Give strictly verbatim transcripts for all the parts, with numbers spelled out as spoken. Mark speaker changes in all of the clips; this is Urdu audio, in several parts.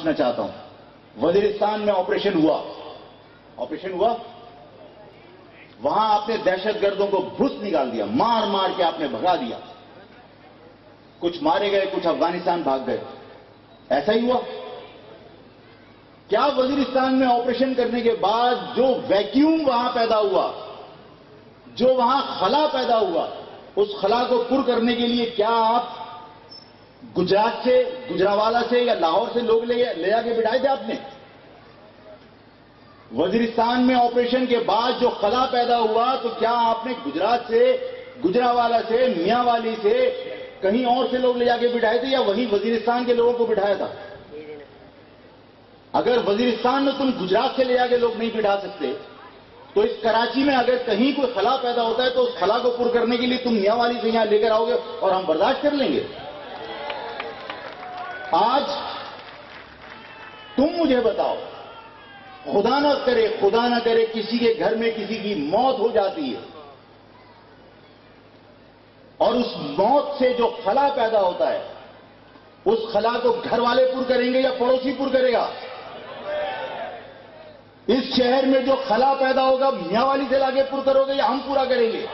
Speaker 1: پوچھنا چاہتا ہوں، وزیرستان میں آپریشن ہوا آپریشن ہوا وہاں آپ نے دہشت گردوں کو بھس نکال دیا، مار مار کے آپ نے بھگا دیا، کچھ مارے گئے، کچھ افغانستان بھاگ گئے، ایسا ہی ہوا؟ کیا وزیرستان میں آپریشن کرنے کے بعد جو ویکیوم وہاں پیدا ہوا، جو وہاں خلا پیدا ہوا، اس خلا کو پر کرنے کے لیے کیا آپ گجرات سے، گجراوالا سے یا لاہور سے لوگ لے لے جا کے بٹھائے تھے آپ نے؟ وزیرستان میں آپریشن کے بعد جو خلا پیدا ہوا تو کیا آپ نے گجرات سے، گجراوالا سے، میاں والی سے، کہیں اور سے لوگ لے جا کے بٹھائے تھے یا وہیں وزیرستان کے لوگوں کو بٹھایا تھا؟ اگر وزیرستان میں تم گجرات سے لے جا کے لوگ نہیں بٹھا سکتے تو اس کراچی میں اگر کہیں کوئی خلا پیدا ہوتا ہے تو اس خلا کو پر کرنے کے لیے تم میاں والی سے یہاں لے کر آؤ گے اور ہم برداشت کر لیں گے؟ آج تم مجھے بتاؤ، خدا نہ کرے خدا نہ کرے کسی کے گھر میں کسی کی موت ہو جاتی ہے اور اس موت سے جو خلا پیدا ہوتا ہے اس خلا کو گھر والے پر کریں گے یا پڑوسی پر کرے گا؟ اس شہر میں جو خلا پیدا ہوگا میاں والی سے لاگے پر کرو گے یا ہم پورا کریں گے؟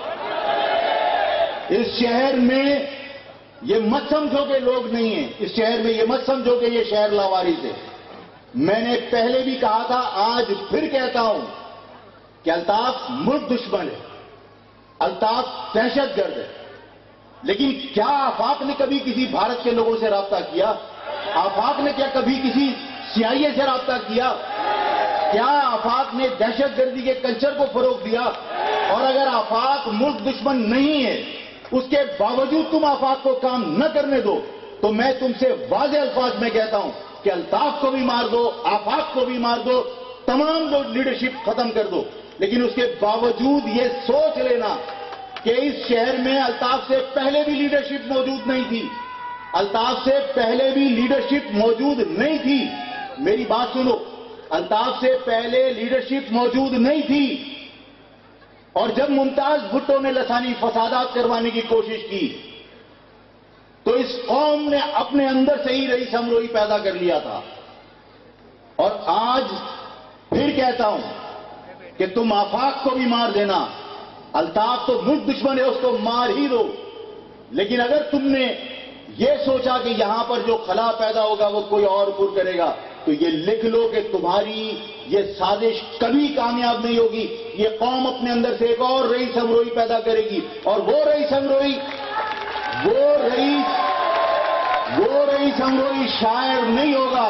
Speaker 1: اس شہر میں یہ مت سمجھو کہ لوگ نہیں ہیں، اس شہر میں یہ مت سمجھو کہ یہ شہر لاوارث ہے۔ میں نے پہلے بھی کہا تھا، آج پھر کہتا ہوں کہ الطاف ملک دشمن ہے، الطاف دہشت گرد ہے، لیکن کیا آفاق نے کبھی کسی بھارت کے لوگوں سے رابطہ کیا؟ آفاق نے کیا کبھی کسی سی آئی اے سے رابطہ کیا؟ کیا آفاق نے دہشت گردی کے کلچر کو فروغ دیا؟ اور اگر آفاق ملک دشمن نہیں ہے، اس کے باوجود تم آفاق کو کام نہ کرنے دو تو میں تم سے واضح الفاظ میں کہتا ہوں کہ الطاف کو بھی مار دو، آفاق کو بھی مار دو، تمام لوگ لیڈرشپ ختم کر دو، لیکن اس کے باوجود یہ سوچ لینا کہ اس شہر میں الطاف سے پہلے بھی لیڈرشپ موجود نہیں تھی، الطاف سے پہلے بھی لیڈرشپ موجود نہیں تھی۔ میری بات سنو، الطاف سے پہلے لیڈرشپ موجود نہیں تھی، اور جب ممتاز بھٹو نے لسانی فسادات کروانے کی کوشش کی تو اس قوم نے اپنے اندر سے ہی رئیس امروئی پیدا کر لیا تھا۔ اور آج پھر کہتا ہوں کہ تم آفاق کو بھی مار دینا، الطاف تو ملک دشمن ہے، اس کو مار ہی دو، لیکن اگر تم نے یہ سوچا کہ یہاں پر جو خلا پیدا ہوگا وہ کوئی اور پر کرے گا تو یہ لکھ لو کہ تمہاری یہ سازش کبھی کامیاب نہیں ہوگی۔ یہ قوم اپنے اندر سے ایک اور رئیس امروئی پیدا کرے گی، اور وہ رئیس امروئی وہ رئیس وہ رئیس امروئی شاعر نہیں ہوگا۔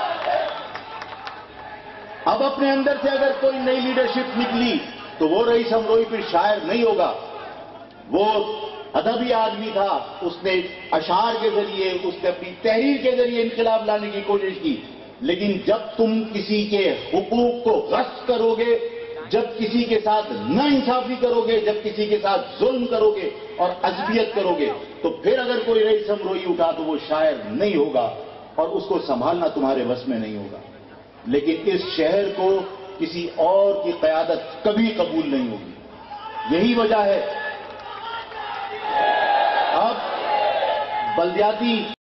Speaker 1: اب اپنے اندر سے اگر کوئی نئی لیڈرشپ نکلی تو وہ رئیس امروئی پھر شاعر نہیں ہوگا، وہ ادبی آدمی تھا، اس نے اشعار کے ذریعے، اس نے اپنی تحریر کے ذریعے انقلاب لانے کی کوشش کی، لیکن جب تم کسی کے حقوق کو غصب کرو گے، جب کسی کے ساتھ ناانصافی کرو گے، جب کسی کے ساتھ ظلم کرو گے اور عصبیت کرو گے تو پھر اگر کوئی رئیس امروئی اٹھا تو وہ شاعر نہیں ہوگا اور اس کو سنبھالنا تمہارے بس میں نہیں ہوگا۔ لیکن اس شہر کو کسی اور کی قیادت کبھی قبول نہیں ہوگی۔ یہی وجہ ہے اب بلدیاتی